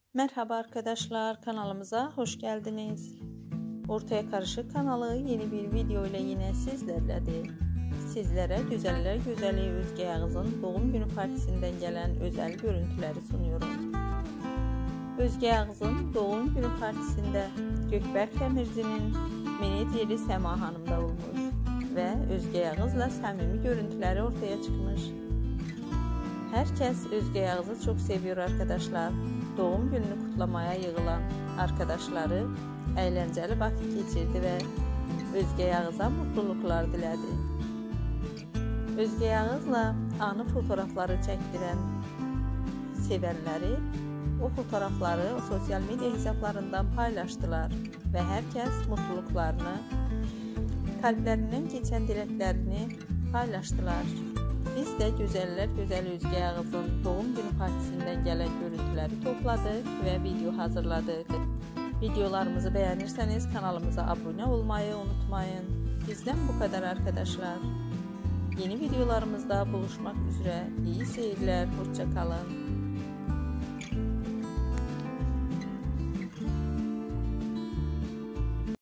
Merhaba arkadaşlar, kanalımıza hoş geldiniz. Ortaya Karışık kanalı yeni bir video ile yine sizlerledir. Sizlere güzeller güzeli Özge Yağız'ın doğum günü partisinden gelen özel görüntüleri sunuyorum. Özge Yağız'ın doğum günü partisinde Gökberk Demirci'nin menajeri Sema Hanım da olmuş ve Özge Yağız'la samimi görüntüleri ortaya çıkmış. Herkes Özge Yağız'ı çok seviyor arkadaşlar. Doğum gününü kutlamaya yığılan arkadaşları eğlenceli vakit geçirdi ve Özge Yağız'a mutluluklar diledi. Özge Yağız'la anı fotoğrafları çektiren sevenleri o fotoğrafları sosyal medya hesaplarından paylaştılar ve herkes mutluluklarını, kalplerinden geçen dileklerini paylaştılar. Biz de güzeller güzel Özge Yağız'ın doğum günü partisinden gelen görüntüleri topladık ve video hazırladık. Videolarımızı beğenirseniz kanalımıza abone olmayı unutmayın. Bizden bu kadar arkadaşlar. Yeni videolarımızda buluşmak üzere. İyi seyirler, hoşça kalın.